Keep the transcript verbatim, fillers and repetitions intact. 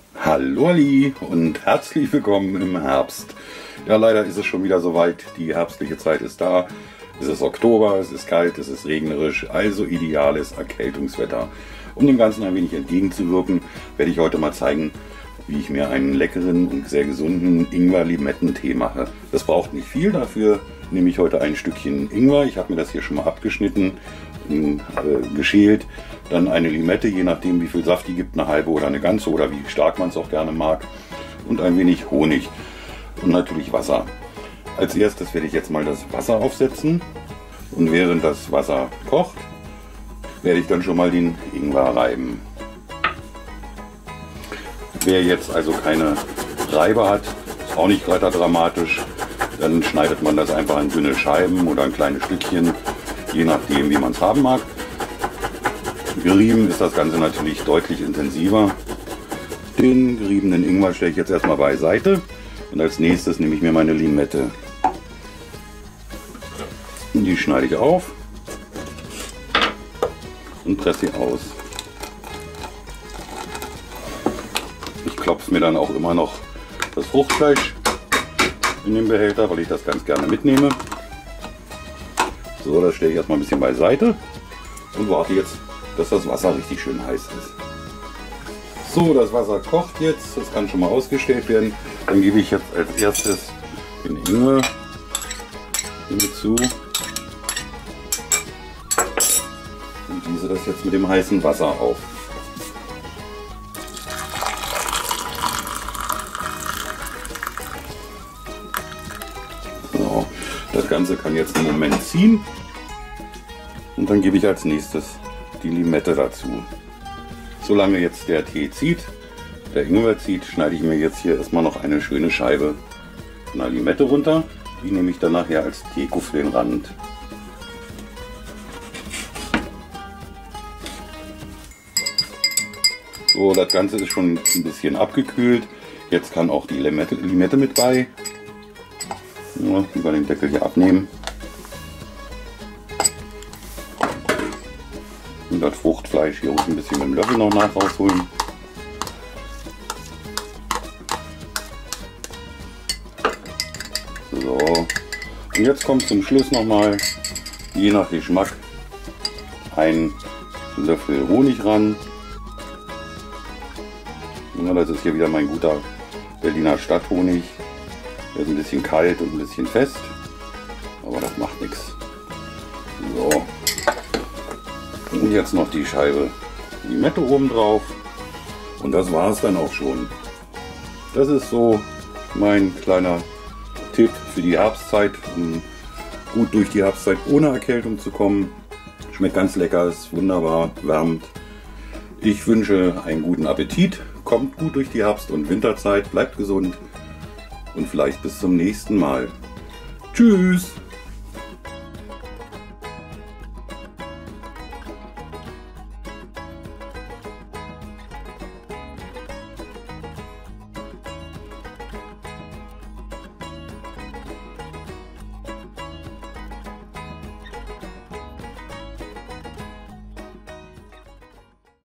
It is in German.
Hallo Ali und herzlich willkommen im Herbst. Ja, leider ist es schon wieder soweit. Die herbstliche Zeit ist da. Es ist Oktober, es ist kalt, es ist regnerisch, also ideales Erkältungswetter. Um dem Ganzen ein wenig entgegenzuwirken, werde ich heute mal zeigen, wie ich mir einen leckeren und sehr gesunden Ingwer-Limettentee mache. Das braucht nicht viel, dafür nehme ich heute ein Stückchen Ingwer. Ich habe mir das hier schon mal abgeschnitten, äh, geschält. Dann eine Limette, je nachdem wie viel Saft die gibt, eine halbe oder eine ganze oder wie stark man es auch gerne mag. Und ein wenig Honig und natürlich Wasser. Als erstes werde ich jetzt mal das Wasser aufsetzen und während das Wasser kocht, werde ich dann schon mal den Ingwer reiben. Wer jetzt also keine Reibe hat, ist auch nicht weiter dramatisch, dann schneidet man das einfach in dünne Scheiben oder in kleine Stückchen, je nachdem wie man es haben mag. Gerieben ist das Ganze natürlich deutlich intensiver. Den geriebenen Ingwer stelle ich jetzt erstmal beiseite und als nächstes nehme ich mir meine Limette. Die schneide ich auf und presse sie aus. Ich klopfe mir dann auch immer noch das Fruchtfleisch in den Behälter, weil ich das ganz gerne mitnehme. So, das stelle ich erstmal ein bisschen beiseite und warte jetzt, dass das Wasser richtig schön heiß ist. So, das Wasser kocht jetzt, das kann schon mal ausgestellt werden. Dann gebe ich jetzt als erstes den Ingwer hinzu und gieße das jetzt mit dem heißen Wasser auf. So, das Ganze kann jetzt einen Moment ziehen und dann gebe ich als nächstes die Limette dazu. Solange jetzt der Tee zieht, der Ingwer zieht, schneide ich mir jetzt hier erstmal noch eine schöne Scheibe von der Limette runter. Die nehme ich dann nachher als Deko für den Rand. So, das Ganze ist schon ein bisschen abgekühlt. Jetzt kann auch die Limette, Limette mit bei. Ja, über den Deckel hier abnehmen. Und das Fruchtfleisch hier ruhig ein bisschen mit dem Löffel noch nach rausholen. So. Und jetzt kommt zum Schluss nochmal, je nach Geschmack, ein Löffel Honig ran. Ja, das ist hier wieder mein guter Berliner Stadthonig. Der ist ein bisschen kalt und ein bisschen fest, aber das macht nichts. So. Und jetzt noch die Scheibe Limette oben drauf und das war es dann auch schon. Das ist so mein kleiner Tipp für die Herbstzeit, um gut durch die Herbstzeit ohne Erkältung zu kommen. Schmeckt ganz lecker, ist wunderbar, wärmt. Ich wünsche einen guten Appetit, kommt gut durch die Herbst- und Winterzeit, bleibt gesund und vielleicht bis zum nächsten Mal. Tschüss!